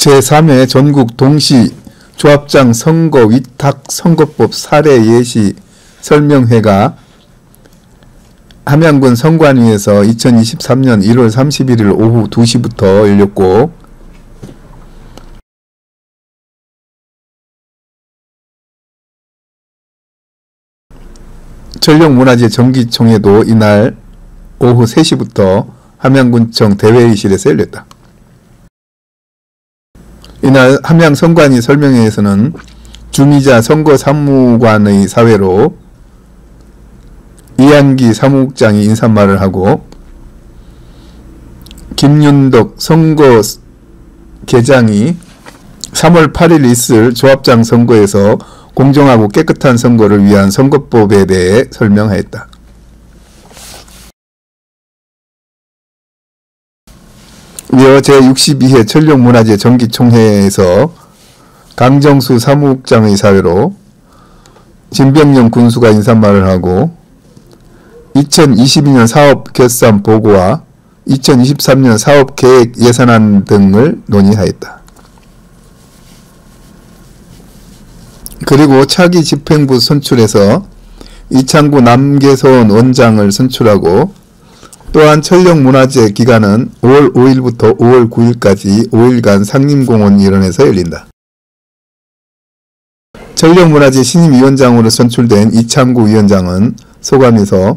제3회 전국 동시 조합장 선거 위탁 선거법 사례 예시 설명회가 함양군 선관위에서 2023년 1월 31일 오후 2시부터 열렸고, 전력문화재 정기총회도 이날 오후 3시부터 함양군청 대회의실에서 열렸다. 이날 함양 선관위 설명회에서는 주미자 선거사무관의 사회로 이한기 사무국장이 인사말을 하고, 김윤덕 선거계장이 3월 8일 있을 조합장 선거에서 공정하고 깨끗한 선거를 위한 선거법에 대해 설명하였다. 이어 제62회 전력문화재 정기총회에서 강정수 사무국장의 사회로 진병영 군수가 인사말을 하고, 2022년 사업 결산 보고와 2023년 사업 계획 예산안 등을 논의하였다. 그리고 차기 집행부 선출해서 이창구 남계서원 원장을 선출하고, 또한 전력문화재 기간은 5월 5일부터 5월 9일까지 5일간 상림공원 일원에서 열린다. 전력문화재 신임위원장으로 선출된 이창구 위원장은 소감에서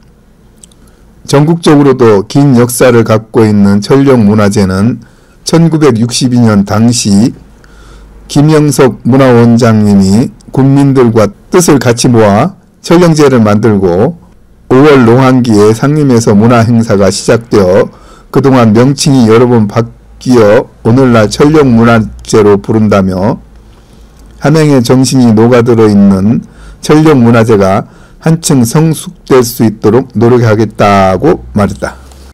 전국적으로도 긴 역사를 갖고 있는 전력문화재는 1962년 당시 김영석 문화원장님이 국민들과 뜻을 같이 모아 전령제를 만들고 5월 농한기에 상림에서 문화행사가 시작되어 그동안 명칭이 여러 번 바뀌어 오늘날 전력문화재로 부른다며 함양의 정신이 녹아들어 있는 전력문화재가 한층 성숙될 수 있도록 노력하겠다고 말했다.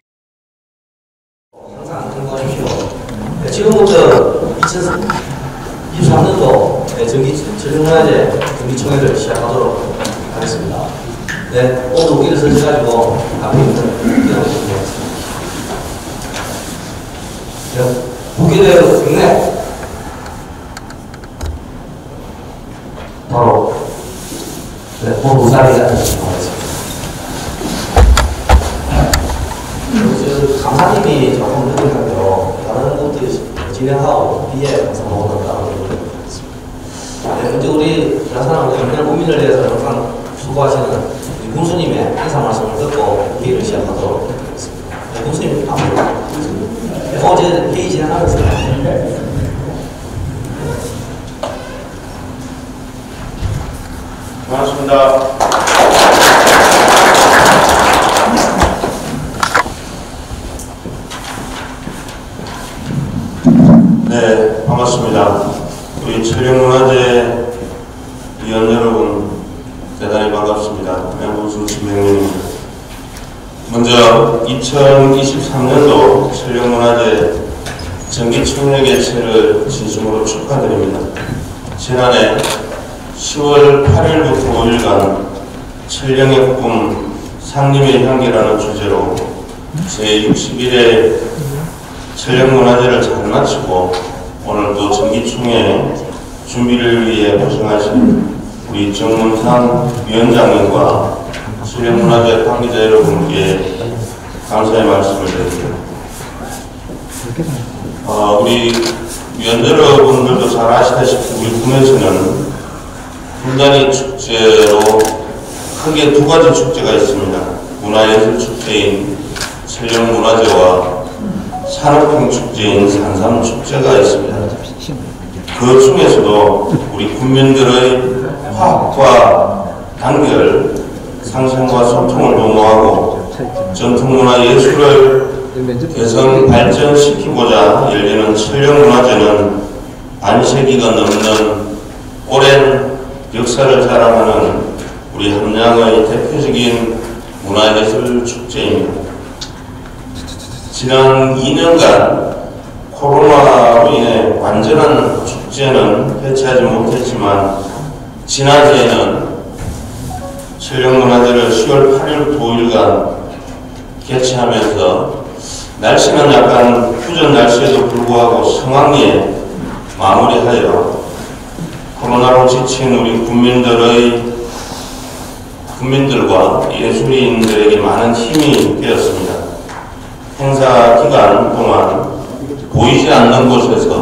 지금부터 2023년도 전력문화재 정기총회를 시작하도록 하겠습니다. 네, 오늘 우기를 설치가지고 앞으로 기다려주시겠습니다. 우기를 경례 바로 모두 자리에 앉으시도록 하겠습니다. 강사님이 조금 늦은데요. 다른 분들이 진행하고 뒤에 항상 먹는다고 얘기했습니다. 네, 먼저 우리 지라사랑 경례 국민을 위해서 항상 수고하시는 군수님의 인사 말씀을 듣고 회의를 시작하도록 하겠습니다. 네, 군수님 앞으로 어제 회의 진행하면서 반갑습니다. 네, 반갑습니다. 우리 전력문화재 위원 여러분 대단히 반갑습니다. 맹군수 진병영입니다. 먼저 2023년도 전력문화재 정기총회 개최를 진심으로 축하드립니다. 지난해 10월 8일부터 5일간 천령의 꿈 상림의 향기라는 주제로 제61회 전력문화재를 잘 마치고 오늘 또 정기총회 준비를 위해 고생하신 우리 정문상 위원장님과 전력문화재 관계자 여러분께 감사의 말씀을 드립니다. 우리 위원 여러분들도 잘 아시다시피 우리 군에서는 분단위 축제로 크게 두 가지 축제가 있습니다. 문화예술 축제인 전력문화재와 산업형 축제인 산삼축제가 있습니다. 그 중에서도 우리 국민들의 화합과 단결, 상생과 소통을 도모하고 전통문화 예술을 개선 발전시키고자 열리는 전력문화제는 반세기가 넘는 오랜 역사를 자랑하는 우리 함양의 대표적인 문화예술 축제입니다. 지난 2년간 코로나로 인해 완전한 축제는 개최하지 못했지만 지난해에는 전력문화제를 10월 8일부터 5일간 개최하면서 날씨는 약간 추전 날씨에도 불구하고 성황리에 마무리하여 코로나로 지친 우리 국민들과 예술인들에게 많은 힘이 되었습니다. 행사 기간 동안 보이지 않는 곳에서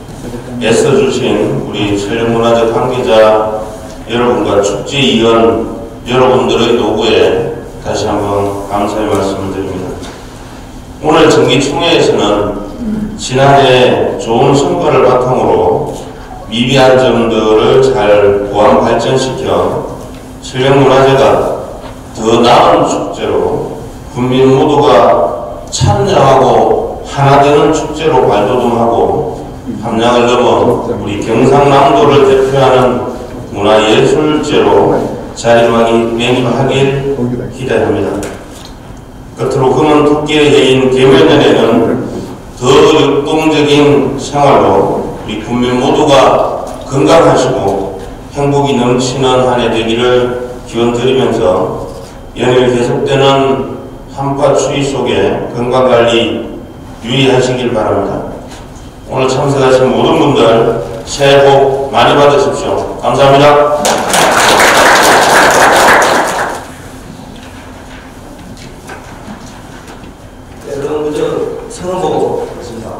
애써주신 우리 천령문화재 관계자 여러분과 축제위원 여러분들의 노고에 다시 한번 감사의 말씀을 드립니다. 오늘 정기총회에서는 지난해 좋은 성과를 바탕으로 미비한 점들을 잘 보완 발전시켜 천령문화재가 더 나은 축제로 국민 모두가 참여하고 하나 되는 축제로 발돋움하고 함량을 넘어 우리 경상남도를 대표하는 문화예술제로 자리매김하길 기대합니다. 끝으로 금은 토끼의 해인 계면년에는 더 역동적인 생활로 우리 국민 모두가 건강하시고 행복이 넘치는 한 해 되기를 기원드리면서 연일 계속되는 한파 추위 속에 건강관리 유의하시길 바랍니다. 오늘 참석하신 모든 분들 새해 복 많이 받으십시오. 감사합니다. 여러분 먼저 성을 보고 있습니다.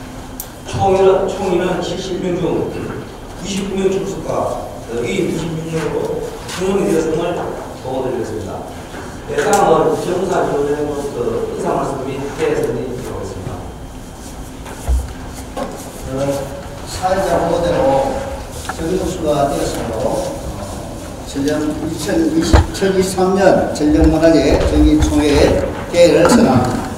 총인은 70명 중 29명 출석과 이 26명으로 승원이 되었음을 보고드리겠습니다. 다음은 정사 조정의 인사 말씀 및 대선이 들어오겠습니다. 사회자 후보대로 정국수가 되었으므로 2023년 전력문화재 정기총회 개회를 선언합니다.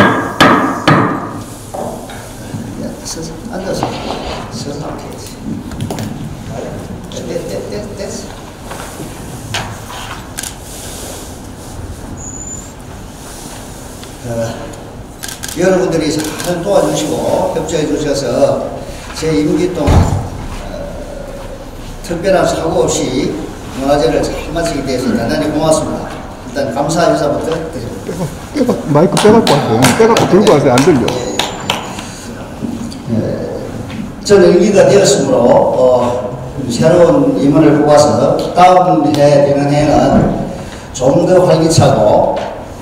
앉아서 서서 하겠지. 됐어. 여러분들이 잘 도와주시고 협조해 주셔서 제 임기 동안 특별한 사고 없이 문화재를 잘 마치게 돼서 대단히 고맙습니다. 일단 감사 인사부터 드립니다. 마이크 빼갖고 하세요. 빼갖고 들고 하세요. 안 들려. 저는 임기가 되었으므로 새로운 임원을 뽑아서 다음 해 되는 해는 좀 더 활기차고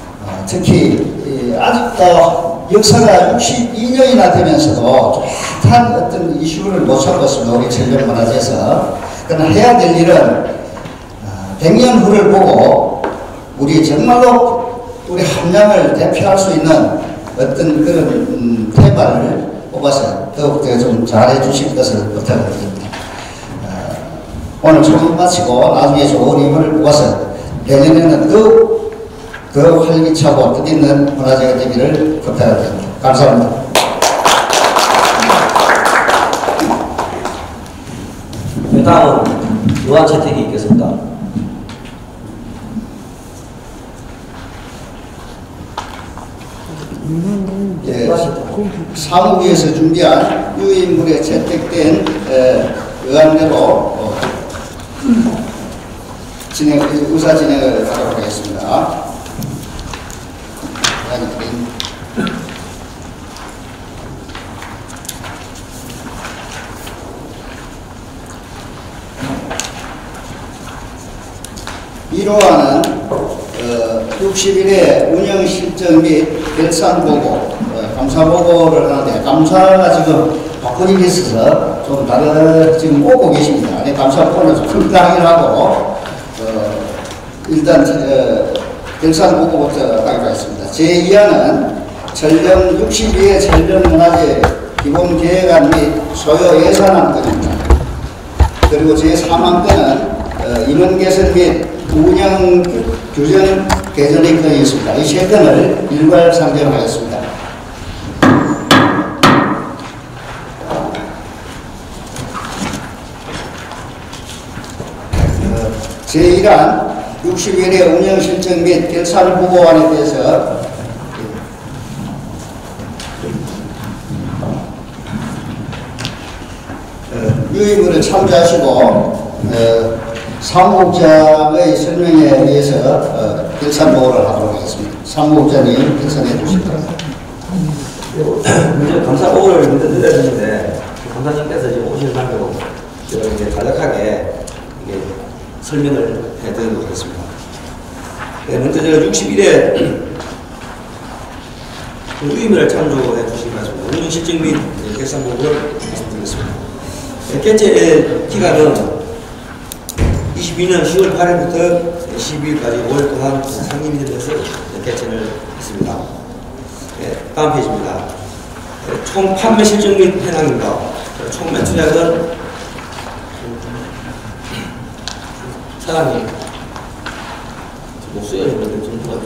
특히 아직도 역사가 62년이나 되면서도 뚜렷한 어떤 이슈를 못 찾고 있습니다. 우리 천령문화재에서. 그러나 해야 될 일은 100년 후를 보고 우리 정말로 우리 함량을 대표할 수 있는 어떤 그런 테마를 뽑아서 더욱더 좀 잘해 주실 것을 부탁을 드립니다. 오늘 초청 마치고 나중에 좋은 임원을 뽑아서 내년에는 더 활기차고 뜻있는 문화재가 되기를 부탁을 드립니다. 감사합니다. 다음은 요한 채택이 있겠습니다. 예, 사무부에서 준비한 유인물에 채택된 의안대로 의사 진행을 하도록 하겠습니다. 이로하는 60일의 운영 실정 및 결산 보고, 감사 보고를 하는데, 감사가 지금 바꾸는 있어서 좀 다른, 지금 오고 계십니다. 감사 보고는 좀 풀당을 하고, 일단, 결산 보고부터 하기로 했습니다. 제2항은 전령 62회 전령문화재 기본계획안 및 소요 예산안 건입니다. 그리고 제3항 건은 인원 개선 및 운영 규정 개선의 건이 있습니다. 이 세 건을 일괄 상정하였습니다. 제1항 60일의 운영 실정 및 결산 보고안에 대해서 유의물을 참조하시고 사무국장의 설명에 의해서 결산 보고를 하도록 하겠습니다. 사무국장님 결산해 주십시오. 먼저 감사 오를 먼저 드렸는데 감사님께서 지금 오시는 날로 제가 이제 간략하게 이게 설명을 해드리도록 하겠습니다. 네, 먼저 제가 61회 유의미를 참조해 주시기 바랍니다. 운영 실적 및 결산 보고를 말씀드리겠습니다. 개최 기간은 22년 10월 8일부터 12일까지 5일 동안 상임위원회에서 개최를 했습니다. 네, 다음 페이지입니다. 총 판매 실적 및 현황입니다. 총 매출액은 사장님 목소리가 좀 누가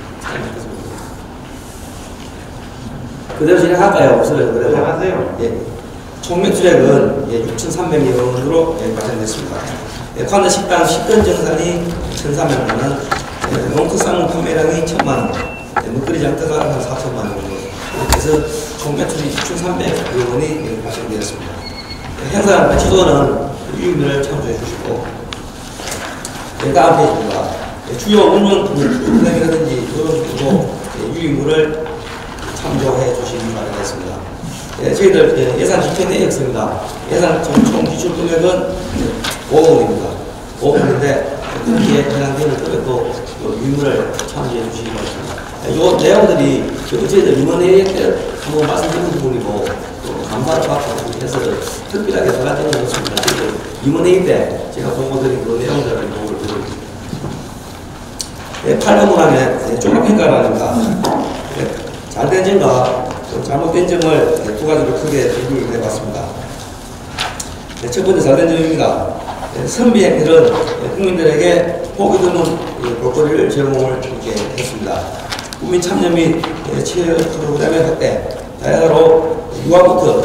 그대로 진행할까요? 목소리가 그대로 하세요. 예. 총 매출액은 6,300여 원으로 발생됐습니다. 관내 식당 10건 정산이 1,300만 원, 농특산물 판매량이 1,000만 원, 먹거리 장터가 한 4,000만 원 정도. 이렇게 해서 총 매출이 6,300여 원이 발생되었습니다. 행사 매출도는 유의미를 참조해 주시고, 다음 페이지입니다. 주요 운영 프로그램이라든지 이런 유의무를 참조해 주시기 바라겠습니다. 저희들 예산 집행 내역서입니다. 예산 총 지출 금액은 5억 원입니다. 5억 원인데 거기에 해당되는 금액도 유의무를 참조해 주시기 바랍니다. 이 내용들이 저희들 임원회의 때 한번 말씀드린 부분이고 또 감사를 받고 해서 특별하게 달라지는 것입니다. 임원회의 때 제가 보고드린 그 내용들을 보고를 드립니다. 8번 문항에 종합평가랍니다. 잘된 점과 잘못된 점을 두 가지로 크게 분류를 해봤습니다. 첫 번째 잘된 점입니다. 선비 행태는 국민들에게 보기 드문 볼거리를 제공을 이렇게 했습니다. 국민 참여 및 체험 프로그램의 확대, 다양하로 유아부터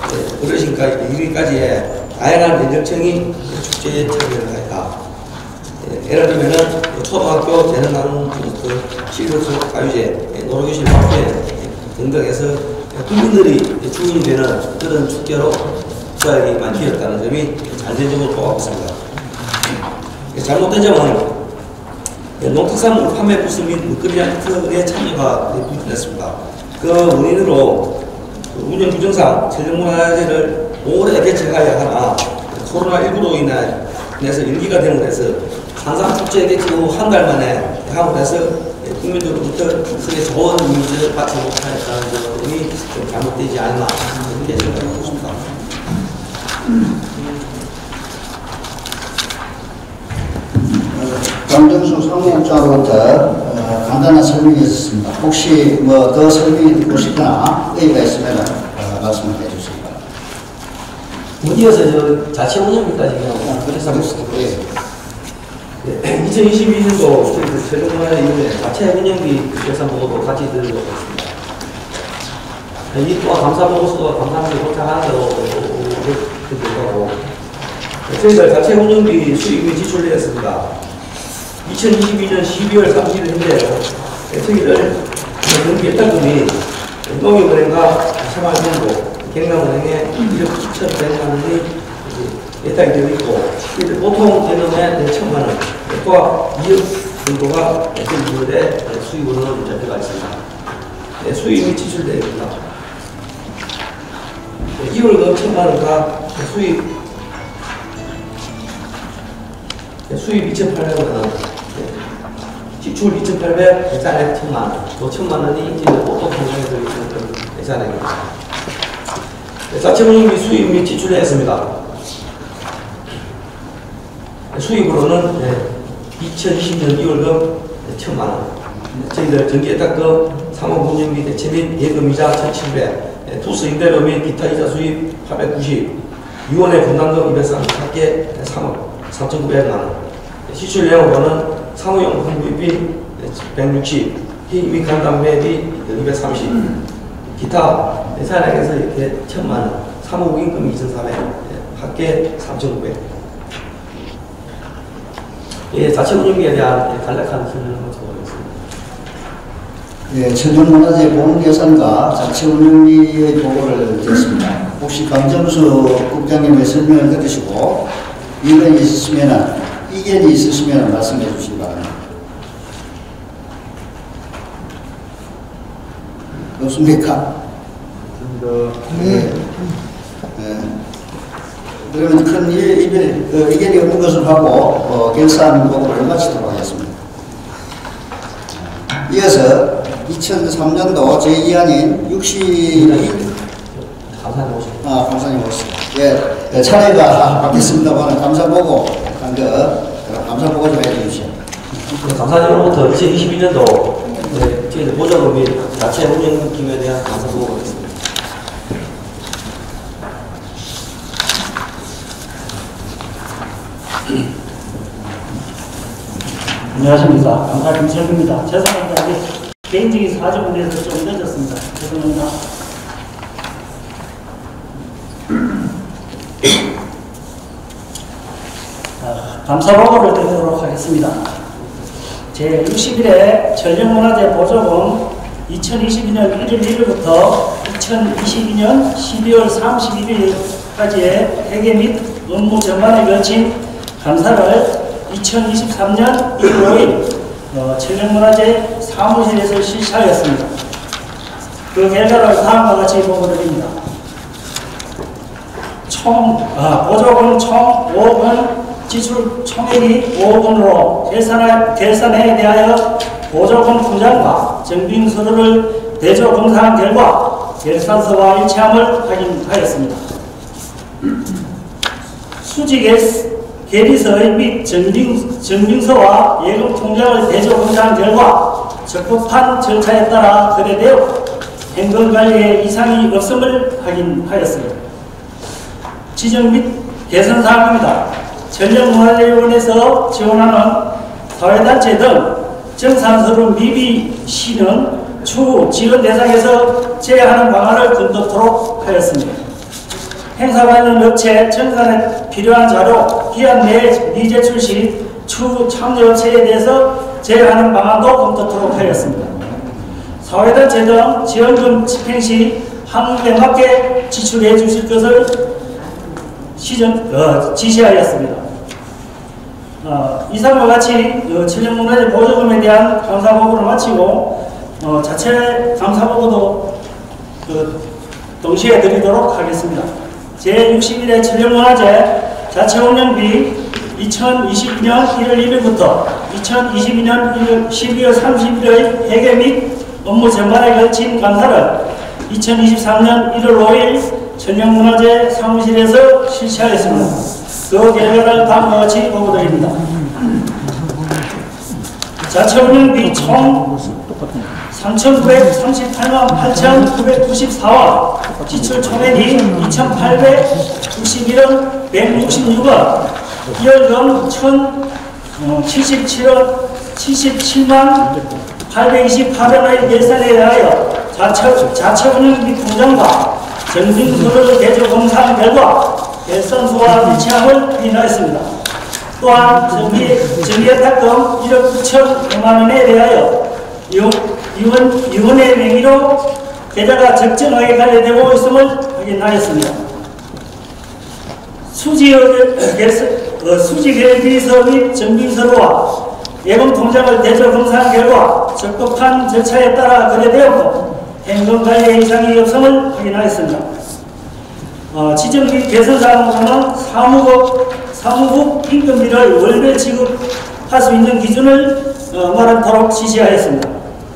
어르신까지의 다양한 연령층이 축제에 참여를 하였다. 예를 들면 초등학교 재능 나눔 프로젝트, 실효수 가유제, 노르교실 학회 등등에서 국민들이 주인이 되는 그런 축제로 수확이 많이 되었다는 점이 잘된 점으로 보고 있습니다. 잘못된 점은 농특산물 판매 부스 및 먹거리 장터의 참여가 불편했습니다. 그 원인으로 운영 규정상 체육문화제를 올해 개최하여야 하나 코로나19로 인해서 연기가 되는 해서 산상축제 개최 후 한 달 만에 함으로 해서 국민들로부터 크게 좋은 이미지를 받지 못하였다는 점이 좀 잘못되지 않나 이렇게 생각하고 있습니다. 강정수 사무국장으로부터 간단한 설명이 있었습니다. 혹시 뭐 더 설명이 듣고 싶거나 의의가 있으면 말씀을 해주시기 바랍니다. 어디에서 저 자체 운영비까지 그냥 그래서 네. 2022년도 최종문화위원회 자체 운영비 예산 보고도 같이 드리도록 하겠습니다. 이 또한 감사 보고서도 감사합니다 도착하는 대로 드리고 저희들 자체 운영비 수입이 지출되었습니다. 2022년 12월 30일 현재 저희들 경기 예탁금이 농협은행과 새마을은행도 경남은행에 1억 7,100만 원이 예탁이 되어 있고 보통 개념에 1,000만 원, 또한 2억 정도가 저희들의 수입으로 잡혀가 있습니다. 수입이 지출되어 있습니다. 2월금 1,000만 원과 수입 2,800만 원, 지출 2,800, 예산액 1,000만 원, 또 1,000만 원이 보통 통장에 들어있는 예산액입니다. 자체 운영비 수입 및 지출을 했습니다. 수입으로는 2020년 2월금 1,000만 원, 저희들 전기예탁금, 상호금융비 대체 및 예금이자 1,700, 투수 임대료 및 기타 이자 수입 890, 유원회 분담금 234개 3억 3,900만 원, 시출 내용으로는 사무용품 구입비 160, 및 간담회비 230, 기타 예산액에서 이렇게 1,000만 원, 사무임금 2,400, 합계 3,900. 자체 운영비에 대한 간략한 설명을 드리겠습니다. 예, 천연문화재 보험 예산과 자체 운영비의 보고를 드렸습니다. 혹시 강정수 국장님의 설명을 들으시고 이견이 있으시면 말씀해 주시기 바랍니다. 없습니까? 그러면 큰 이견이 없는 것을 하고 결산 보고를 마치도록 하겠습니다. 이어서 2003년도 제2안인 62 감사님 오십니다. 예, 차례가 바뀌었습니다만 감사보고 감사보고 좀 해주십시오. 감사님으로부터 2022년도 저희 보조금 및 자체 운영 기금에 대한 감사보고가 있습니다. 안녕하십니까. 감사 김철구입니다. 죄송합니다. 개인적인 사정에서 좀 늦었습니다. 죄송합니다. 감사보고를 드리도록 하겠습니다. 제61회 전력문화재 보조금 2022년 1월 1일부터 2022년 12월 31일까지의 회계 및 업무 전반에 걸친 감사를 2023년 1월 5일 전력문화재 사무실에서 실시하였습니다. 그 결과를 다음과 같이 보고드립니다. 보조금 총 5억 원, 지출 총액이 5억 원으로 결산에 대하여 보조금 통장과 정빙서류를 대조 검사한 결과 결산서와 일치함을 확인하였습니다. 수지 계리서의 및 정빙서와 예금 통장을 대조 검사한 결과 적법한 절차에 따라 거래되어 행정관리에 이상이 없음을 확인하였습니다. 지정 및 개선 사항입니다. 전력문화재원에서 지원하는 사회단체 등 정산서류 미비 시는 추후 지원 대상에서 제외하는 방안을 검토토록 하였습니다. 행사 관련 업체 정산에 필요한 자료 기한 내에 미제출 시 추후 참여 업체에 대해서 제외하는 방안도 검토토록 하였습니다. 사회단체 등 지원금 집행 시 항목에 맞게 지출해 주실 것을 지시하였습니다. 이상과 같이 전력문화재 보조금에 대한 감사보고를 마치고 자체 감사보고도 동시에 드리도록 하겠습니다. 제61회 전력문화재 자체운영비 2022년 1월 1일부터 2022년 12월 30일의 회계 및 업무 전반에 걸친 감사를 2023년 1월 5일 전력문화재 사무실에서 실시하였습니다. 그 결과를 다음과 같이 보고드립니다. 자체운영비 총 3,938만 8,994원, 지출 총액이 2,861원 166원, 기여금 1,077만 828원의 예산에 대하여 자체운영비 통장과 정빙서류를 대조 검사한 결과 결산서와 일치함을 확인하였습니다. 또한 정비예탁금 1억 9천여만 원에 대하여 위원회 명의로 계좌가 적정하게 관리되고 있음을 확인하였습니다. 수지결비서 및 정빙서류와 예금 통장을 대조 검사한 결과 적법한 절차에 따라 거래되었고 행정관리에 이상이 없음을 확인하였습니다. 지정 및 개선 사항으로는 사무국 임금비를 월별 지급할 수 있는 기준을 마련토록 지시하였습니다.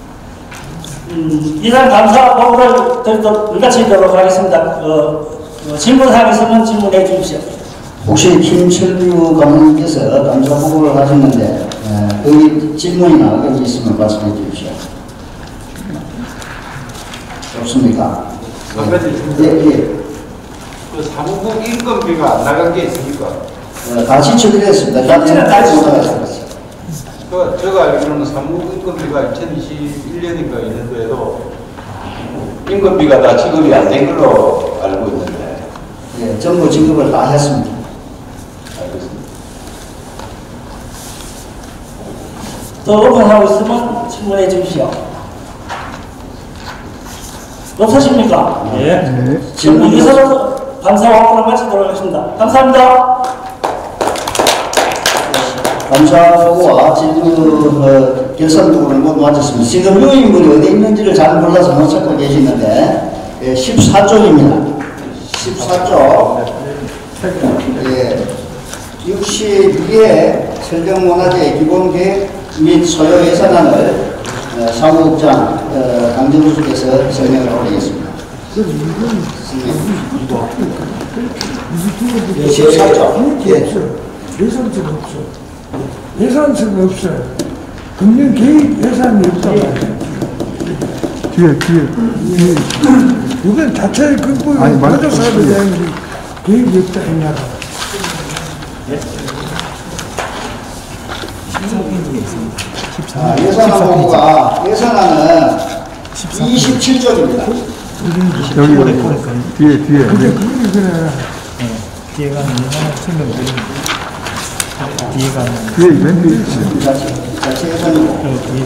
이상 감사 보고를 마치도록 하겠습니다. 질문사항 있으면 질문해 주십시오. 혹시 김철규 감독님께서 감사 보고를 하셨는데 여기 질문이나 여기 있으면 말씀해 주십시오. 없습니까? 예. 그 사무국 인건비가 안 나간 게 있습니까? 다 지출이 됐습니다. 제가 알기로는 사무국 인건비가 2021년인가 이년도에도 인건비가 다 지급이 안 된 걸로 알고 있는데. 예, 전부 지급을 다 했습니다. 알겠습니다. 또 의논하고 있으면 질문해 주십시오. 없으십니까? 예. 질문 이사로 감사와 보고를 마치도록 하겠습니다. 감사합니다. 감사보고와 질문 결산 부분을 모두 마쳤습니다. 지금 유인물이 어디 있는지를 잘 몰라서 못 찾고 계시는데 14쪽입니다. 14쪽. 예, 62회 천정문화재 기본계획 및 소요 예산안을 사무국장 강정수께서 설명을 올리겠습니다. 14쪽. 예산서가 없어. 예산서가 없어. 금년 계획 예산이 없단 말이야. 뒤에. 이건 자체의 근본이 가져사를 대한 계획이 없다 했나봐. 예산안 보고가 예산안은 27쪽입니다. 여기 뒤에. 그게 그래. 뒤에 가는 예산을 설명드립니다. 뒤에 가는 뒤에 맨 뒤에 있어요. 자체 예산이고.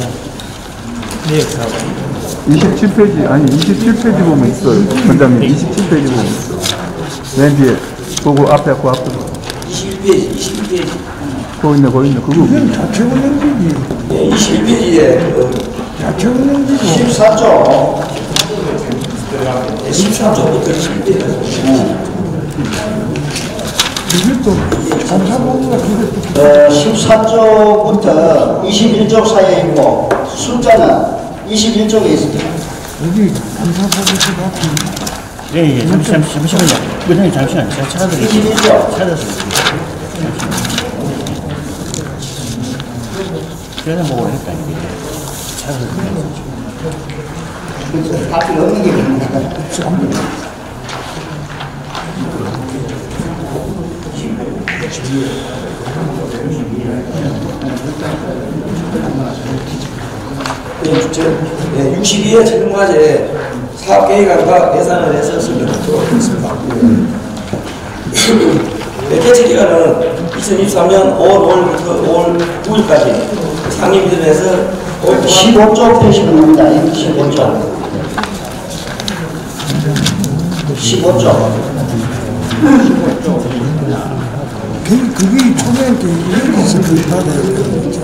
내역사고 27페이지, 아니 27페이지 보면 있어요. 원장님 27페이지 보면 있어. 맨 뒤에. 그거 앞에. 21페이지. 거기 있네. 그거. 이건 자체 운영비지. 네, 21페이지에 자체 운영비고. 14쪽. 13쪽부터 21페이지. 이것도 감사보고가 그게 14쪽부터 21쪽 사이에 있고 숫자는 21쪽에 있습니다. 여기 감사보고가 예, 잠시만요. 부장님 잠시만요. 제가 찾아드릴게요. 21쪽. 찾아서 전에 보고를 했다 이게 찾아서 답이 없는 게 그런가. 네, 62회 천정문화재 사업계획안과 예산을 해서 설명하도록 하겠습니다. 개최 기간은 2023년 5월 5일부터 5월 9일까지 상임 기준에서 15쪽 보시면 됩니다. 15쪽. 15쪽. 그게 초면 이렇게 해서 받아야 돼요.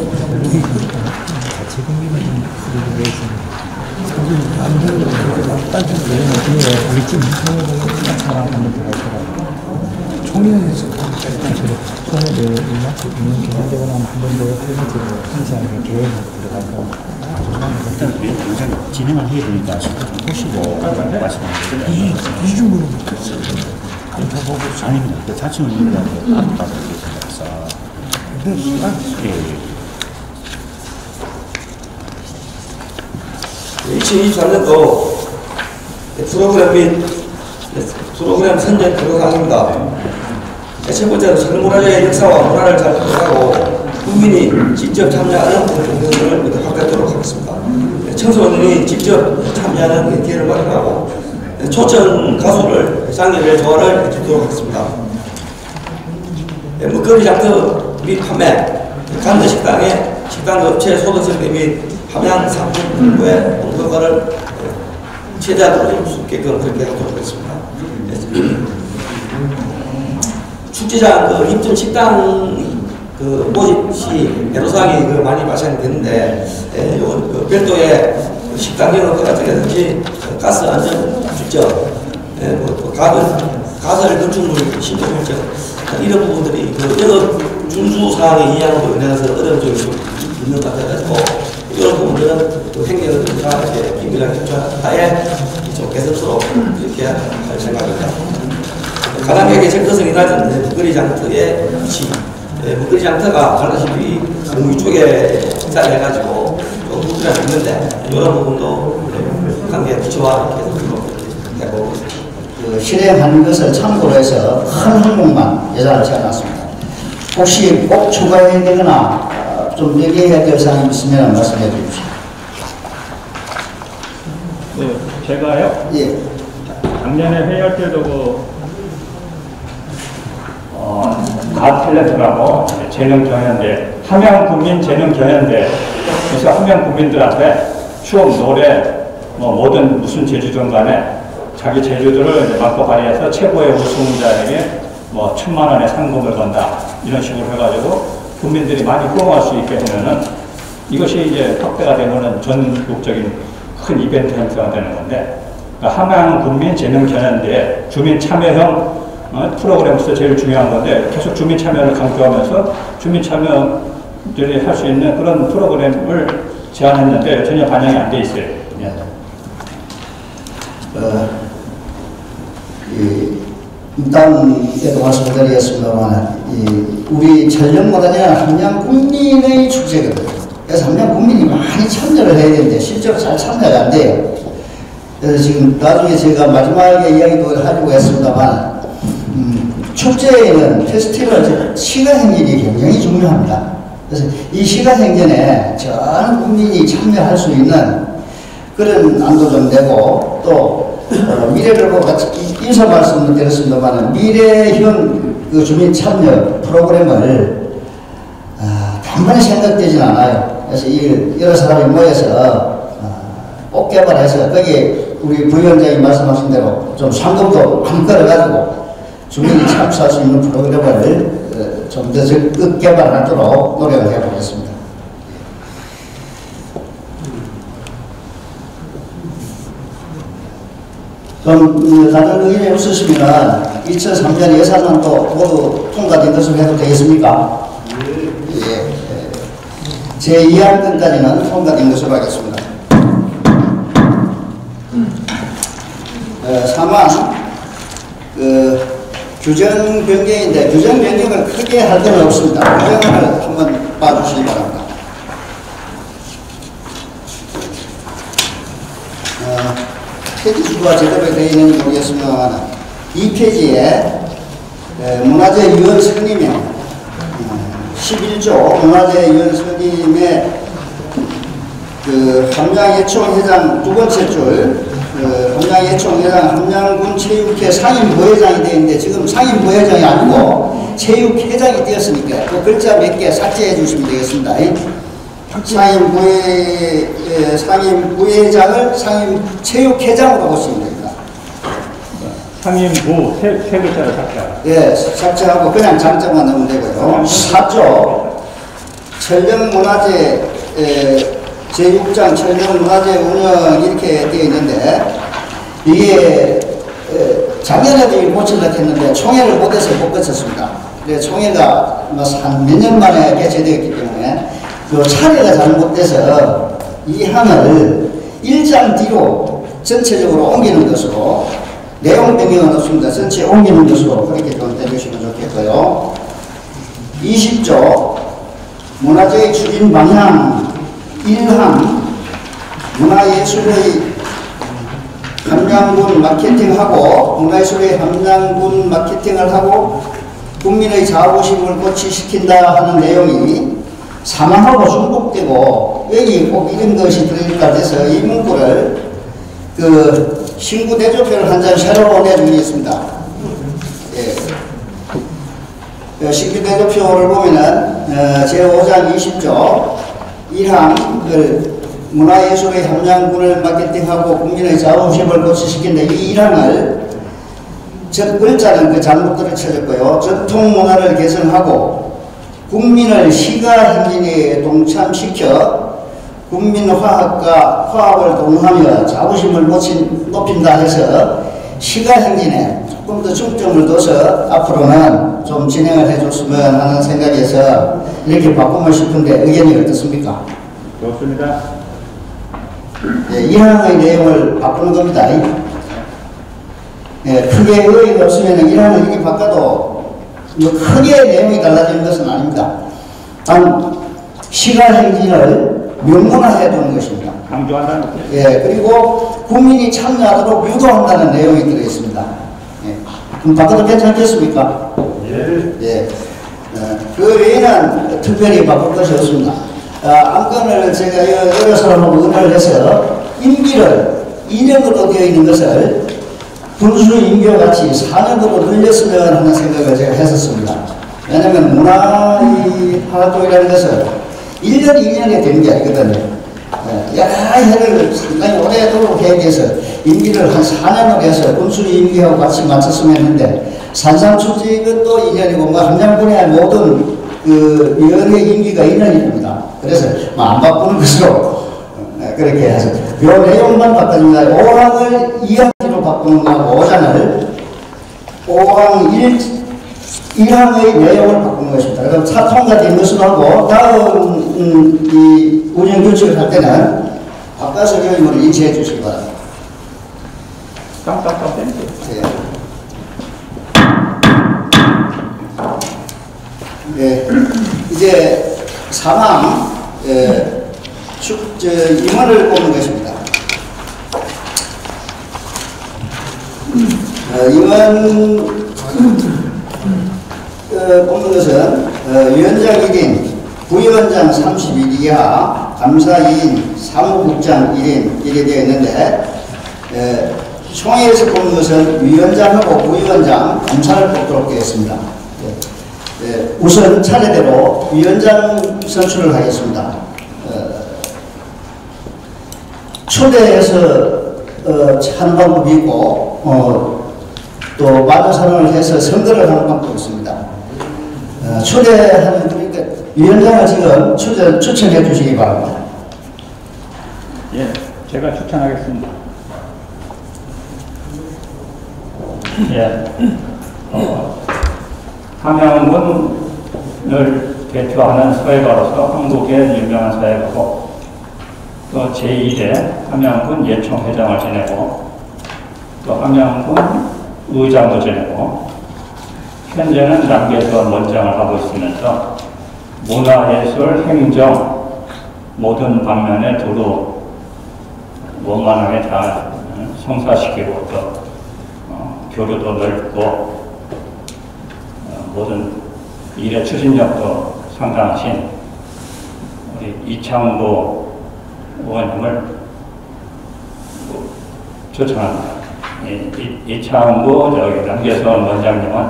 안 되는 거 따지고 우리 집 사람 한번 들어가더라고요. 총회에서 처음에 이만큼 있는 개발되거나 한번 더 페이지로 항상 계획을 들어가고 일단 굉장히 진행을 해야 되니까 보시고 말씀하시면 이중으로 못했어요. 감사보고 아닙니다. 그 자칭을 이유라고 따로 있어서 근데 딱 예. 2023년도 프로그램 선정 프로그램입니다. 첫 번째로 천정문화재의 역사와 문화를 잘 파악하고 국민이 직접 참여하는 공연을 확대하도록 하겠습니다. 청소년이 직접 참여하는 기회를 마련하고 초청 가수를 장려를 조화를 해주도록 하겠습니다. 먹거리 장터 및 판매, 간드 식당의 식당 업체 소득성대 및 함양 상품부의 홍보효과를 최대한으로 해줄 수 있게끔 그렇게 하도록 하겠습니다. 축제장 입점 식당 모집 시 애로사항이 많이 발생이 되는데 별도의 식당 영업 같은지 가스 안전 규정, 가설 건축물 신청 결정 이런 부분들이 영업 준수 사항의 이양으로 인해서 어려운 점이 좀 있는 것 같아서 이런 부분들은 행정과 긴밀한 협조하에 좀 개선토록 그렇게 할 생각입니다. 관람객의 접근성이 낮은 먹거리 장터의 위치, 먹거리 장터가 알다시피 너무 위쪽에 자리해가지고 좀 불편함이 있는데 이런 부분도 관계 부처와 계속 해보고 실행하는 것을 참고로 해서 큰 항목만 예산을 채워놨습니다. 혹시 꼭 추가해야 되거나 좀 얘기해야 될 사항이 있으면 말씀해 주십시오. 네, 제가요? 예. 작년에 회의할 때도 가텔레트라고 재능경연대, 함양국민재능경연대, 그래서 함양 국민들한테 추억, 노래, 뭐든 무슨 제주든 간에 자기 제주도를 이제 막고 발휘해서 최고의 우승자에게 1,000만 원의 상금을 건다. 이런 식으로 해가지고 국민들이 많이 호응할 수 있게 되면은 이것이 이제 확대가 되면은 전국적인 큰 이벤트 행사가 되는 건데 그러니까 함양군민재능견연대 주민참여형 프로그램에서 제일 중요한 건데 계속 주민참여를 강조하면서 주민참여들이 할 수 있는 그런 프로그램을 제안했는데 전혀 반영이 안 돼 있어요. 예. 일단에도 말씀드리겠습니다만 우리 전령보다는 함양군민의 축제거든요. 그래서 함양군민이 많이 참여를 해야 되는데 실제로 잘 참여가 안 돼요. 그래서 지금 나중에 제가 마지막에 이야기도 하려고 했습니다만 축제에는 페스티벌 시가행진이 굉장히 중요합니다. 그래서 이 시가행진에 전 국민이 참여할 수 있는 그런 안도 좀 내고 또 미래를 보고 같이 인사 말씀을 드렸습니다만 미래형 그 주민 참여 프로그램을 단번에 생각되진 않아요. 그래서 여러 사람이 모여서 꼭 개발해서 거기 우리 부위원장이 말씀하신 대로 좀 상금도 많이 끌어가지고 주민이 참여할 수 있는 프로그램을 좀 더 적극 개발하도록 노력을 해보겠습니다. 그럼 다른 의견이 없으시면 2003년 예산안도 모두 통과된 것으로 해도 되겠습니까? 예. 제 2항권까지는 통과된 것으로 하겠습니다. 3항 규정 변경인데 규정 변경을 크게 할 건 없습니다. 규정을 한번 봐주시기 바랍니다. 페이지수가 제대로 되어 있는지 모르겠습니다만 이 페이지에 문화재유언 선임에 11조 문화재유언 선임에 그 함양예총회장 두 번째 줄 함양예총회장 함양군 체육회 상임부회장이 되어 있는데 지금 상임부회장이 아니고 체육회장이 되었으니까 그 글자 몇 개 삭제해 주시면 되겠습니다. 상임부회장을 상임체육회장으로 보시면 됩니다. 상임부 세 글자를 삭제하고. 예, 삭제하고 그냥 장점만 넣으면 되고요. 4조 천령문화재 제6장 천령문화재 운영 이렇게 되어 있는데 이게 작년에도 고치려고 했는데 총회를 못해서 못 거쳤습니다. 총회가 한 몇 년 만에 개최되었기 때문에 그 차례가 잘못돼서 이 항을 1장 뒤로 전체적으로 옮기는 것으로 내용 변경은 없습니다. 전체 옮기는 것으로 그렇게 좀 해주시면 좋겠고요. 20조 문화재의 추진 방향 1항 문화예술의 함양군 마케팅하고 문화예술의 함양군 마케팅을 하고 국민의 자부심을 고취시킨다 하는 내용이 사망하고 중복되고 여기 꼭 이런 것이 들어있다 해서 이 문구를 그 신구 대조표를 한 장 새로 내주겠습니다. 예. 신구 대조표를 보면은 제5장 20조 1항 문화예술의 함양군을 마케팅하고 국민의 자부심을 고취시킨다. 이 1항을 첫 글자는 그 잘못들을 쳐졌고요. 전통문화를 개선하고 국민을 시가행진에 동참시켜 국민화합과 화합을 동하며 자부심을 높인다 해서 시가행진에 조금 더 중점을 둬서 앞으로는 좀 진행을 해줬으면 하는 생각에서 이렇게 바꾸고 싶은데 의견이 어떻습니까? 좋습니다. 예, 이 항의 내용을 바꾸는 겁니다. 예, 크게 의의가 없으면 이 항을 이렇게 바꿔도 크게 내용이 달라지는 것은 아닙니다. 단 시가행진을 명문화해 두는 것입니다. 강조한다는 거죠. 예, 그리고 국민이 참여하도록 유도한다는 내용이 들어있습니다. 예. 그럼 바꿔도 괜찮겠습니까? 예. 예. 그 외에는 특별히 바꿀 것이 없습니다. 안건을 제가 여러 사람하고 의논을 해서 임기를 2년으로 되어 있는 것을 군수 임기와 같이 4년으로 늘렸으면 하는 생각을 제가 했었습니다. 왜냐하면 문화활동이라는 것은 1년 2년에 되는 게 아니거든요. 여러 해를 상당히 오래도록 계획해서 임기를 한 4년으로 해서 군수 임기하고 같이 맞췄으면 했는데 산상축제 이것도 2년이고 함양군의 모든 그 위원회 임기가 2년이 됩니다. 그래서 안 바꾸는 것으로 그렇게 해서 요 내용만 바꿔줍니다. 5항을 2항으로 바꾸는 거하고 5장을 5항 1항의 내용을 바꾸는 것입니다. 그럼 차 통과된 것을 하고 다음 이 운영 규칙을 할 때는 바꿔서 교육을 인지해 주시기 바랍니다. 네, 이제 3항 임원을 뽑는 것입니다. 임원 뽑는 것은 위원장 1인, 부위원장 30일 이하, 감사 2인, 사무국장 1인 이렇게 되어 있는데 총회에서 뽑는 것은 위원장하고 부위원장, 감사를 뽑도록 되어 있습니다. 우선 차례대로 위원장 선출을 하겠습니다. 초대해서 하는 방법이 있고 또 많은 사람을 해서 선거를 하는 방법이 있습니다. 초대하는 그러니까 위원장을 지금 추천해 주시기 바랍니다. 예, 제가 추천하겠습니다. 예, 함양군을 대표하는 사회가로서 한국의 유명한 사회가고 또 제1회 함양군 예총회장을 지내고 또 함양군 의장도 지내고 현재는 남계선 원장을 하고 있으면서 문화예술, 행정 모든 방면에 두루 원만하게 잘 성사시키고 또 교류도 넓고 모든 일의 추진력도 상당하신 우리 이창구 의원님을 추천합니다. 이창구 남계선 원장님은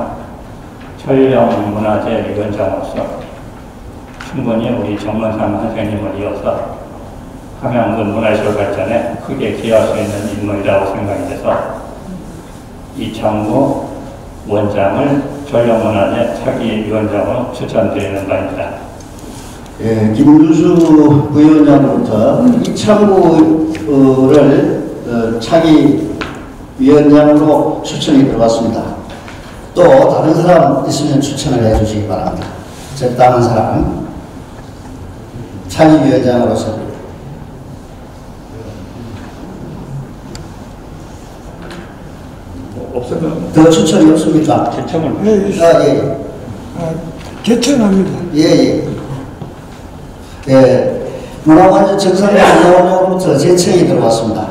천령문화재 위원장으로서 충분히 우리 정문삼 선생님을 이어서 함양군 문화예술 발전에 크게 기여할 수 있는 인물이라고 생각이 돼서 이창구 원장을 전령문화재 차기 위원장으로 추천드리는 바입니다. 예, 김두수 부위원장으로부터 이창구를 차기 위원장으로 추천이 들어왔습니다. 또 다른 사람 있으면 추천을 해 주시기 바랍니다. 적당한 사람 차기 위원장으로서 없으면 더 추천이 없습니까? 제청을 예. 개천합니다. 예. 문화관절 정상회의원으로부터 제청이 들어왔습니다.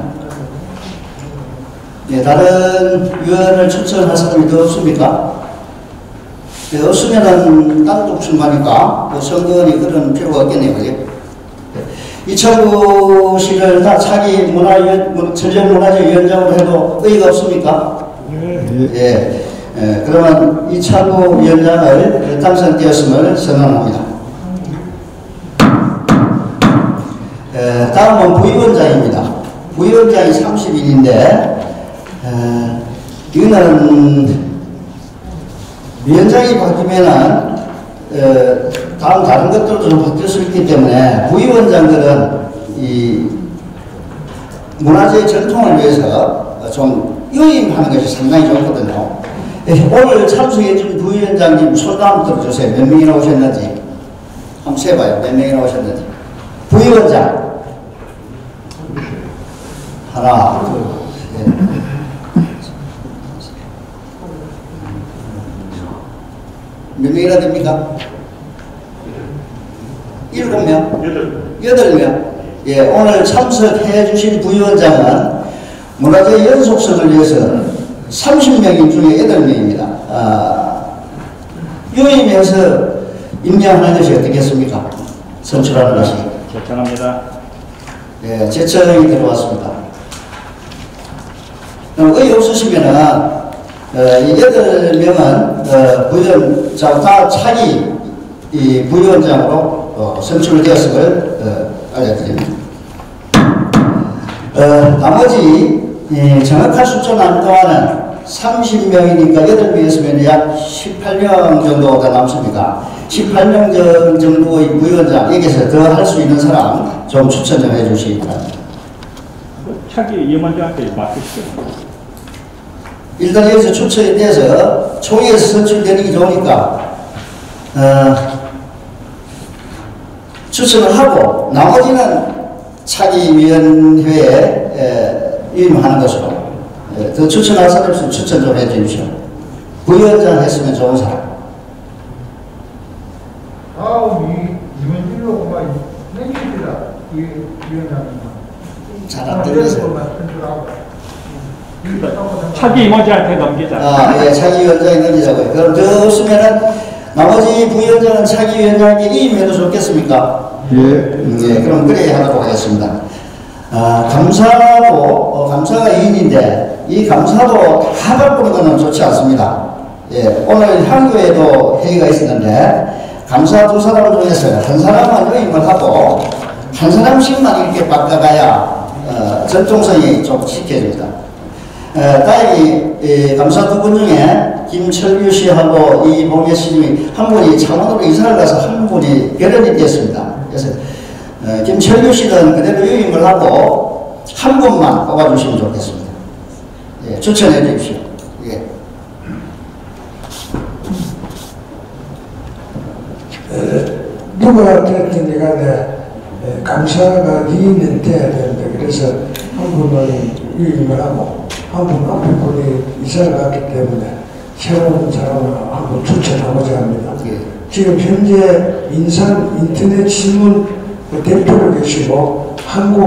예, 다른 위원을 추천할 사람이 더 없습니까? 예, 없으면은 단독 출마니까 뭐 선거니 그런 필요가 없겠네요. 그죠? 이창구 씨를 다 차기 전력문화재 위원장으로 해도 의의가 없습니까? 예. 그러면 이창구 위원장을 당선되었음을 선언합니다. 다음은 부위원장입니다. 부위원장이 30일인데 이거는 위원장이 바뀌면은 다른 것들도 좀 바뀔 수 있기 때문에 부위원장들은 이 문화재 전통을 위해서 좀 유임하는 것이 상당히 좋거든요. 오늘 참석해준 부위원장님 손 한번 들어주세요. 몇 명이나 오셨는지 한번 세봐요. 몇 명이나 오셨는지. 부위원장 하나, 둘, 셋. 몇 명이나 됩니까? 7명? 8명. 예, 오늘 참석해 주신 부위원장은 문화재 연속성을 위해서 30명 중에 8명입니다. 유임해서 임명하는 것이 어떻겠습니까? 선출하는 것이. 제청합니다. 예, 제청이 들어왔습니다. 의의 없으시면은 이 8명은 부위원장 다 차기 이 부위원장으로 선출되었음을 알려드립니다. 나머지 정확한 숫자는 안 동안은 30명이니까 8명이었으면 약 18명 정도가 남습니다. 18명 정도의 부위원장, 여기서 더 할 수 있는 사람 좀 추천 좀 해주시기 바랍니다. 차기 임원장한테 맡기시죠. 일단 여기서 추천에 대해서 총회에서 선출되는 게 좋으니까 추천을 하고 나머지는 차기위원회에 위임하는 것으로 더 추천할 사람 있으면 추천 좀 해주십시오. 부위원장 했으면 좋은 사람. 이문진로 맹기입니다. 이 위원장님. 잘 안 들려서. 차기 임원장한테 넘기자. 예, 차기위원장이 넘기자고요. 그럼 더 없으면은 나머지 부위원장은 차기위원장에게 임해도 좋겠습니까? 예, 그럼 그래 하도록 하겠습니다. 감사도, 감사가 2인인데, 이 감사도 다 바꾸는 것은 좋지 않습니다. 예, 오늘 향교에도 회의가 있었는데, 감사 두 사람 중에서 한 사람만 의임을 하고, 한 사람씩만 이렇게 바꿔가야, 전통성이 좀 지켜집니다. 다행히, 감사 두 분 중에 김철규 씨하고 이봉예 씨님이 한 분이 창원으로 이사를 가서 한 분이 결연이 됐습니다. 그래서 김철규 씨는 그대로 유임을 하고 한 분만 뽑아주시면 좋겠습니다. 예, 추천해 주십시오. 예. 누가 됐든 간에 감사가 2인은 돼야 되는데 그래서 한 분은 유임을 하고 한 분 앞에 분이 이사를 갔기 때문에 새로운 사람을 한 분 추천하고자 합니다. 예. 지금 현재 인산 인터넷 신문 대표로 계시고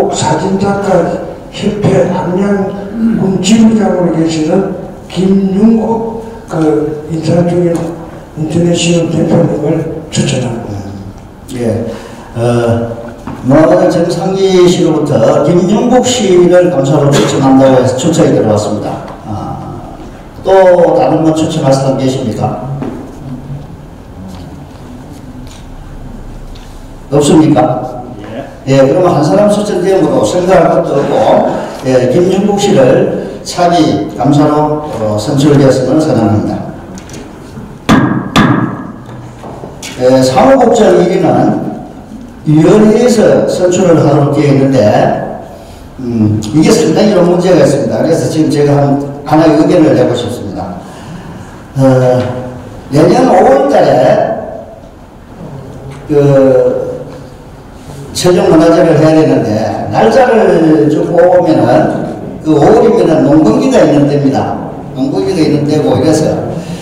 한국사진작가협회 함양군 지부장으로 계시는 김윤국 인산 중인 인터넷 신문 대표님을 추천합니다. 예. 오늘 정상기 씨로부터 김윤국 씨를 감사로 추천한다고 해서 추천이 들어왔습니다. 또 다른 분 추천할 사람 계십니까? 없습니까? 예, 그러면 한 사람 추천되므로 생각할 것도 없고, 예, 김윤국 씨를 차기 감사로 선출되었음을 선언합니다. 사무국장 1위는 위원회에서 선출을 하도록 되어 있는데, 이게 상당히 좀 문제가 있습니다. 그래서 지금 제가 하나의 의견을 내고 싶습니다. 내년 5월 달에 최종 문화제를 해야 되는데, 날짜를 좀 뽑으면은, 5월이면은 농번기가 있는 때입니다. 농번기가 있는 때고, 이래서,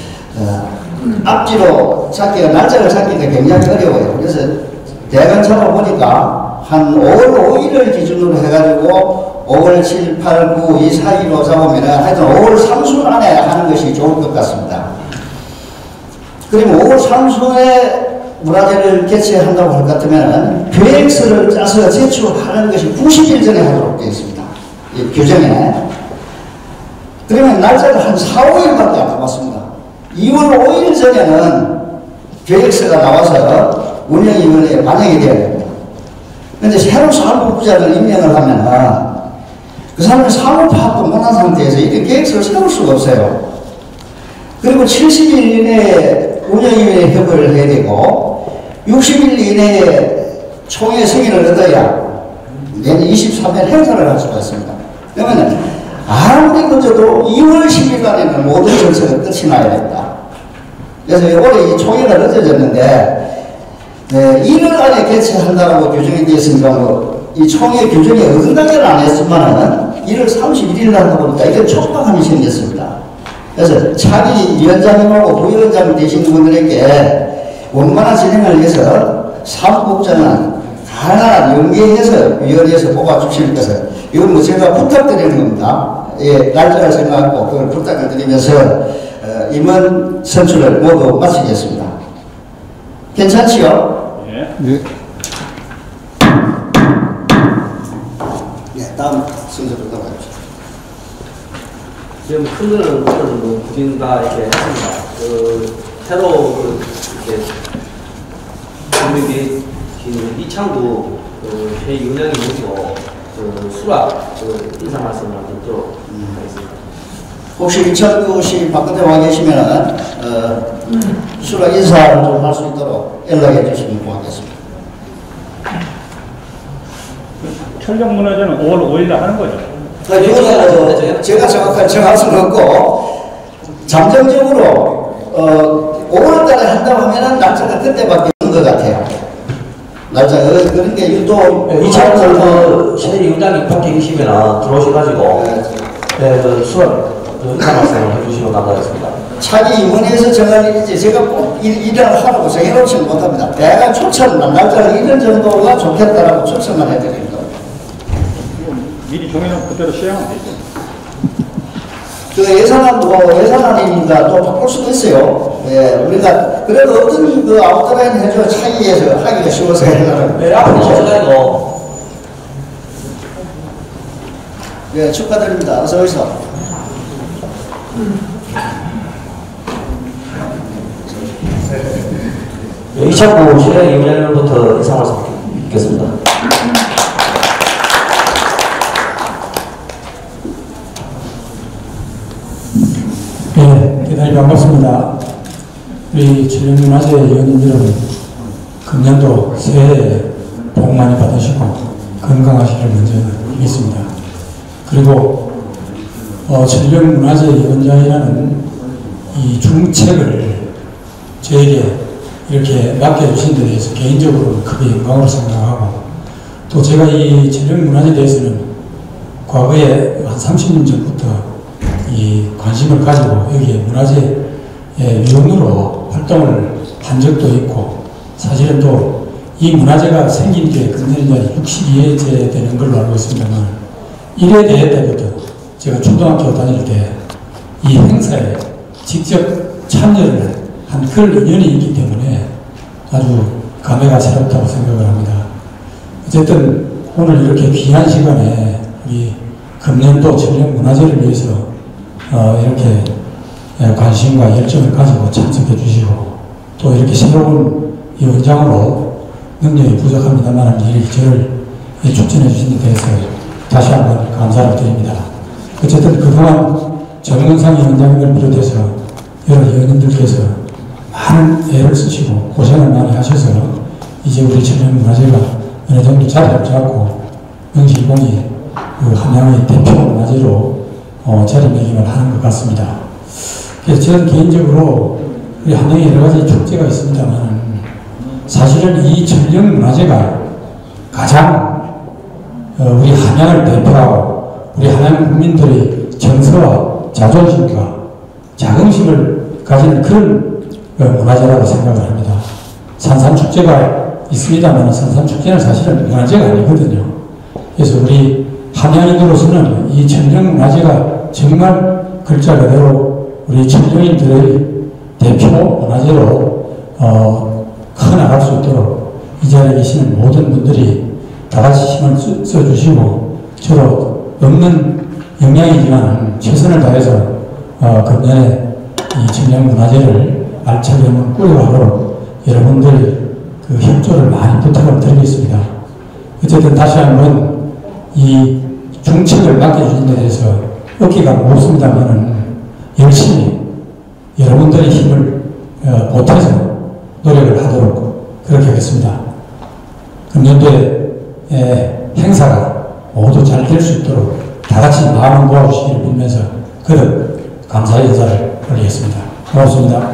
앞뒤로 찾기가, 날짜를 찾기가 굉장히 어려워요. 그래서 대강 잡아보니까 한 5월 5일을 기준으로 해가지고 5월 7, 8, 9, 2, 4일로 잡으면은 하여튼 5월 3순 안에 하는 것이 좋을 것 같습니다. 그러면 5월 3순에 문화제를 개최한다고 할 것 같으면 계획서를 짜서 제출하는 것이 90일 전에 하도록 되어 있습니다. 이 규정에. 그러면 날짜가 한 4, 5일밖에 안 남았습니다. 2월 5일 전에는 계획서가 나와서 운영위원회에 반영이 되어야 됩니다. 그런데 새로 사무국장을 임명을 하면 그 사람은 사무 파악도 못한 상태에서 이렇게 계획서를 세울 수가 없어요. 그리고 70일 이내에 운영위원회 협의를 해야 되고 60일 이내에 총회 승인을 얻어야 내년 23일 행사를 할 수가 있습니다. 그러면 아무리 늦어도 2월 10일 안에는 모든 절차가 끝이 나야 됩니다. 그래서 올해 이 총회가 늦어졌는데 1월 안에 개최한다고 규정이 되어 있으니까 이 총회 규정에 어긋나게는 안 했지만은 1월 31일 날 하다 보니까 이게 촉박함이 생겼습니다. 그래서 차기 위원장님하고 부위원장 되시는 분들에게 원만한 진행을 위해서 사무국장은 가능한 연계해서 위원회에서 뽑아주실 것을 이건 뭐 제가 부탁드리는 겁니다. 예, 날짜를 생각하고 그걸 부탁을 드리면서 임원 선출을 모두 마치겠습니다. 괜찮지요? 예. 예. 네, 다음 순서로 넘어가십시오. 지금 큰 거는 어느 정도 부진 다 이렇게 했습니다. 새로 이렇게 국민이 이창구 회의 의장이 모시고 수락 인사 말씀을 듣도록 하겠습니다. 혹시 이창구 씨 바깥에 와 계시면은 수락 인사를 좀 할 수 있도록 연락해 주시면 고맙겠습니다. 철경문화제는 5월 5일에 하는 거죠. 이거는 제가 정할 수는 없고, 잠정적으로 5월달에 한다고 하면은 날짜가 그때밖에 없는 것 같아요. 날짜가 그런 게 유도 2000년 신의위원장이 밖에 계시면 들어오셔가지고 그 수업 인사 말씀을 해주시면 감사하겠습니다. 차기 임원회에서 정할 일이지 제가 꼭 일을 하라고 정해놓지 못합니다. 대략 초청 날짜를 이런 정도가 좋겠다라고 초청만 해드립니다. 미리 정해놓고 그대로 시행하면 되죠. 그 예산안이니까 또 바꿀 수도 있어요. 예, 우리가 그래도 어떤 그 아웃라인 해줘 차이에서 하기가 쉬워서 해달라고. 네, 앞으로 오셔가지고. 예, 축하드립니다. 어서 오시죠. 네, 이창구 신의위원장부터 인사 말씀 드리겠습니다. 네, 대단히 반갑습니다. 우리 전략문화재 위원님 여러분, 금년도 새해 복 많이 받으시고 건강하시길 먼저 빌겠습니다. 그리고 전략문화재위원장이라는 이 중책을 저에게 이렇게 맡겨주신 데 대해서 개인적으로 크게 영광으로 생각하고, 또 제가 이 전략문화재에 대해서는 과거에 한 30년 전부터 이 관심을 가지고 여기에 문화재 위원으로 활동을 한 적도 있고, 사실은 또 이 문화재가 생긴 게 근년이 62회째 되는 걸로 알고 있습니다만, 1회 대회 때부터 제가 초등학교 다닐 때 이 행사에 직접 참여를 한 그런 인연이 있기 때문에 아주 감회가 새롭다고 생각을 합니다. 어쨌든 오늘 이렇게 귀한 시간에 우리 금년도 전략문화재를 위해서 이렇게 관심과 열정을 가지고 참석해 주시고, 또 이렇게 새로운 위원장으로 능력이 부족합니다만 이렇게 저를 추천해 주신 데 대해서 다시 한번 감사를 드립니다. 어쨌든 그동안 정은상 위원장님을 비롯해서 여러 위원님들께서 많은 애를 쓰시고 고생을 많이 하셔서 이제 우리 전략문화재가 어느 정도 자리를 잡고 명실공히 그 함양의 대표 문화재로 자리매김을 하는 것 같습니다. 그래서 저는 개인적으로 우리 함양에 여러 가지 축제가 있습니다만, 사실은 이 전략문화재가 가장 우리 함양을 대표하고 우리 함양 국민들의 정서와 자존심과 자긍심을 가지는 그런 문화재라고 생각을 합니다. 산산축제가 있습니다만 산산축제는 사실은 문화재가 아니거든요. 그래서 우리 함양인으로서는 이 전략문화재가 정말 글자 그대로 우리 전략인들의 대표 문화재로 커나갈 수 있도록 이 자리에 계시는 모든 분들이 다 같이 힘을 써주시고, 저로 없는 역량이지만 최선을 다해서 금년에 이 전략문화재를 알차게 한번 꾸려가도록 여러분들 그 협조를 많이 부탁을 드리겠습니다. 어쨌든 다시 한번 이 중책을 맡겨주신 데 대해서 어깨가 무겁습니다만은 열심히 여러분들의 힘을 보태서 노력을 하도록 그렇게 하겠습니다. 금년도에 행사가 모두 잘 될 수 있도록 다 같이 마음을 모아주시기를 빌면서 거듭 감사의 인사를 올리겠습니다. 고맙습니다.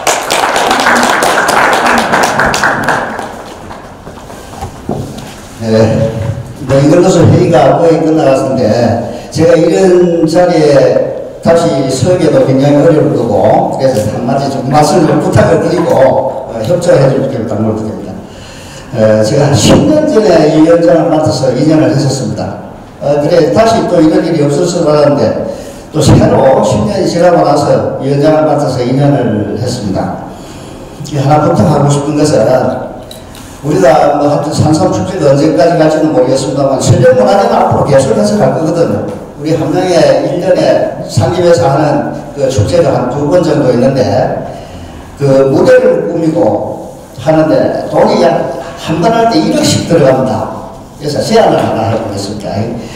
네, 이걸로서 회의가 거의 끝나갔는데, 제가 이런 자리에 다시 서기에도 굉장히 어려울 거고, 그래서 한마디 좀 말씀을 부탁을 드리고 협조해 주시기를 당부를 드립니다. 제가 한 10년 전에 이 위원장을 맡아서 2년을 했었습니다. 그래 다시 또 이런 일이 없을 줄 알았는데, 또 새로 10년이 지나고 나서 위원장을 맡아서 2년을 했습니다. 하나 부탁하고 싶은 것은, 우리가 뭐 하여튼 산삼축제가 언제까지 갈지는 모르겠습니다만 전략문화재는 앞으로 계속해서 갈 거거든요. 우리 함양에 1년에 상임에서 하는 그 축제가 한 2번 정도 있는데, 그 무대를 꾸미고 하는데 돈이 약 한 번 할 때 1억씩 들어갑니다. 그래서 제안을 하나 해보겠습니다.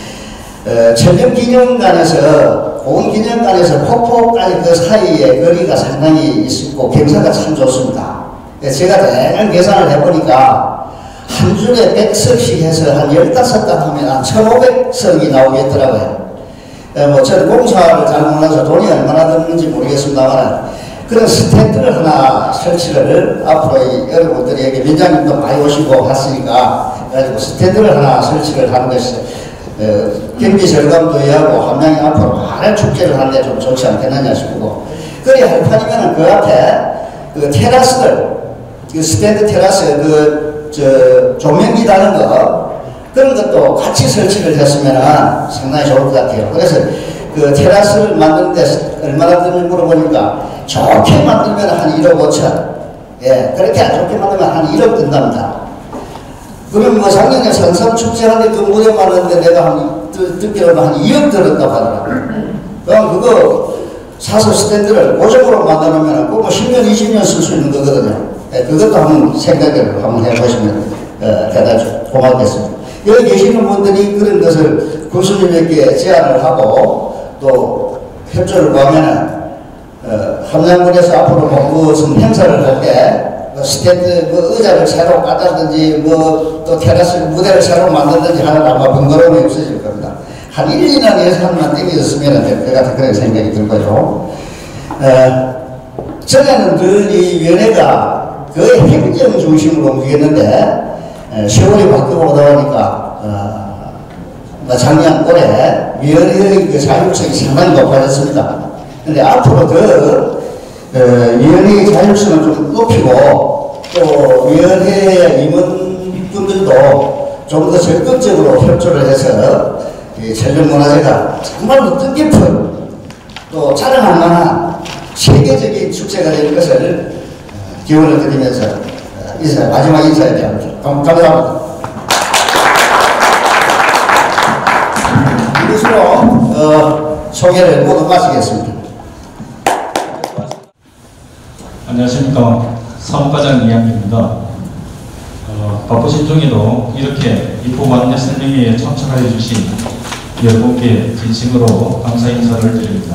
천년기념관에서 온 기념관에서 폭포까지 그 사이에 거리가 상당히 있고 경사가 참 좋습니다. 제가 대략 계산을 해보니까 한 줄에 100석씩 해서 한 15단 하면 한 1500석이 나오겠더라고요. 뭐 저는 공사를 잘 몰라서 돈이 얼마나 드는지 모르겠습니다만 그런 스탠드를 하나 설치를 앞으로 여러분들이 여기 민장님도 많이 오시고 갔으니까 그래가지고 스탠드를 하나 설치를 하는 것이 경비 절감도 하고 함양이 앞으로 많은 축제를 하는데 좀 좋지 않겠느냐 싶고 그리 할 판이면은 그 앞에 그 테라스들 그 스탠드 테라스 조명기 다는 거 그런 것도 같이 설치를 했으면 상당히 좋을 것 같아요. 그래서 그 테라스를 만드는데 얼마나 드는지 물어보니까 좋게 만들면 한 1억 5천, 예, 그렇게 안 좋게 만들면 한 1억 든답니다. 그럼 뭐 작년에 산삼 축제하는데 그 무대 만드는데 내가 듣기로는 한 2억 들었다고 하더라고요. 그럼 그거 사서 스탠드를 고정으로 만들어 놓으면 그거 10년, 20년 쓸 수 있는 거거든요. 예, 그것도 한번 생각을 한번 해보시면 대단히 고맙겠습니다. 여기 계시는 분들이 그런 것을 군수님에게 제안을 하고 또 협조를 구하면은 함양군에서 앞으로 뭐 무슨 행사를 할 때 스탠드 의자를 새로 까다든지 또 테라스 무대를 새로 만들든지 하는 아마 번거로움이 없어질 겁니다. 한 1, 2년 예산만 땡겨졌으면 될 것 같은 그런 생각이 들고요. 전에는 늘 이 위원회가 거의 행정 중심으로 움직였는데 세월이 바뀌고 오다 보니까 작년 올해 위원회의 그 자율성이 상당히 높아졌습니다. 근데 앞으로 위원회의 자율성을 좀 높이고 또 위원회 임원분들도 좀 더 적극적으로 협조를 해서 전통문화제가 정말로 뜻깊은 또 자랑할 만한 세계적인 축제가 되는 것을 기원을 드리면서 마지막 인사에 대한 감사합니다. 이것으로 소개를 모두 마치겠습니다. 안녕하십니까. 사무과장 이양기입니다. 바쁘신 중에도 이렇게 이쁜 안내 설명회에 참석해 주신 여러분께 진심으로 감사 인사를 드립니다.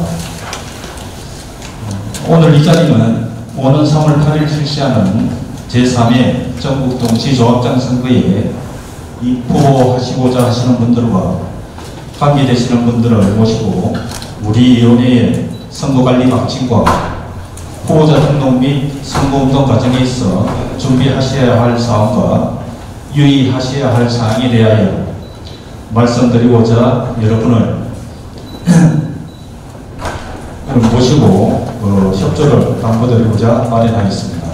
오늘 이 자리는 오는 3월 8일 실시하는 제3회 전국 동시조합장 선거에 입후보하시고자 하시는 분들과 관계되시는 분들을 모시고 우리 위원회의 선거관리 방침과 후보자 등록 및 선거운동 과정에 있어 준비하셔야 할 사항과 유의하셔야 할 사항에 대하여 말씀드리고자 여러분을 모시고 협조를 당부드리고자 마련하겠습니다.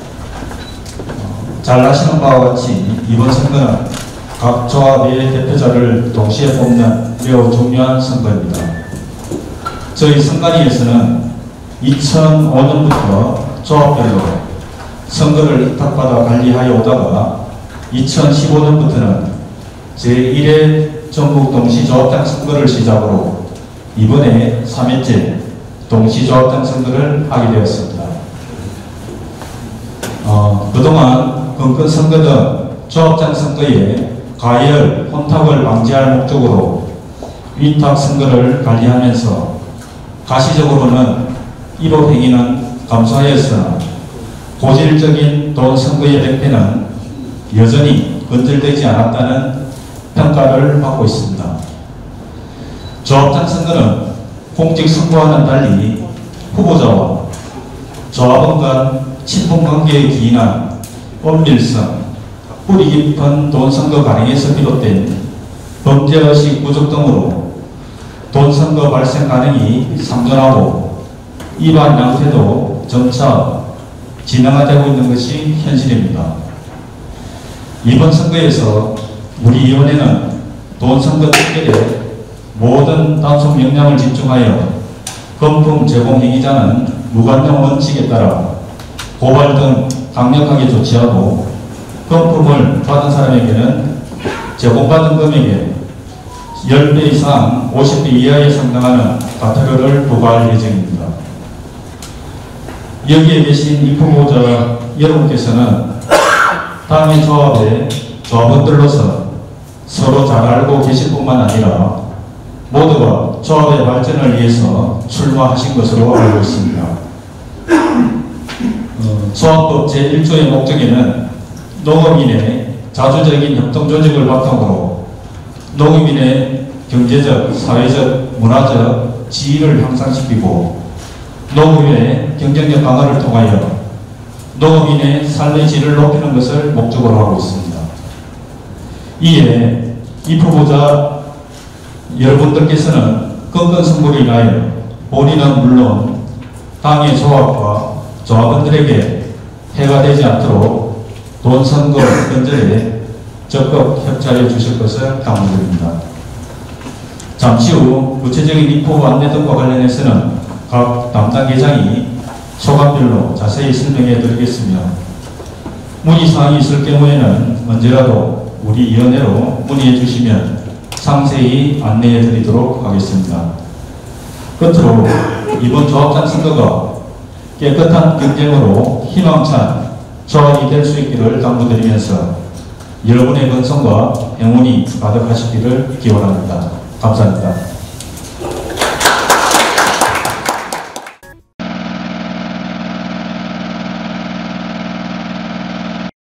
잘 아시는 바와 같이 이번 선거는 각 조합의 대표자를 동시에 뽑는 매우 중요한 선거입니다. 저희 선관위에서는 2005년부터 조합별로 선거를 위탁받아 관리하여 오다가 2015년부터는 제1회 전국 동시조합장 선거를 시작으로 이번에 3회째 동시조합장 선거를 하게 되었습니다. 그동안 건건 선거 등 조합장 선거에 가열, 혼탁을 방지할 목적으로 위탁 선거를 관리하면서 가시적으로는 이법 행위는 감소하였으나 고질적인 돈 선거의 백패는 여전히 건절되지 않았다는 평가를 받고 있습니다. 조합장 선거는 공직 선거와는 달리 후보자와 조합원 간 친분관계에 기인한 엄밀성, 뿌리 깊은 돈 선거 관행에서 비롯된 범죄의식 부족 등으로 돈 선거 발생 가능이 상존하고 이러한 양태도 점차 진행화되고 있는 것이 현실입니다. 이번 선거에서 우리 위원회는 돈 선거 특별에 모든 단속 역량을 집중하여 금품 제공 행위자는 무관용 원칙에 따라 고발 등 강력하게 조치하고 금품을 받은 사람에게는 제공받은 금액의 10배 이상 50배 이하에 상당하는 과태료를 부과할 예정입니다. 여기에 계신 입후보자 여러분께서는 당의 조합의 조합원들로서 서로 잘 알고 계실 뿐만 아니라 모두가 조합의 발전을 위해서 출마하신 것으로 알고 있습니다. 조합법 제1조의 목적에는 농업인의 자주적인 협동조직을 바탕으로 농민의 경제적, 사회적, 문화적 지위를 향상시키고 농업의 경쟁력 강화를 통하여 농업인의 삶의 질을 높이는 것을 목적으로 하고 있습니다. 이에 이 후보자 여러분들께서는 건건 선거를 인하여 본인은 물론 당의 조합과 조합원들에게 해가 되지 않도록 돈 선거 건전에 적극 협조해 주실 것을 당부드립니다. 잠시 후 구체적인 입후 안내 등과 관련해서는 각 담당 계장이 소감별로 자세히 설명해 드리겠으며 문의사항이 있을 경우에는 언제라도 우리 위원회로 문의해 주시면 상세히 안내해 드리도록 하겠습니다. 끝으로 이번 조합장 선거가 깨끗한 경쟁으로 희망찬 조합이 될 수 있기를 당부드리면서 여러분의 건성과 행운이 가득하시기를 기원합니다. 감사합니다.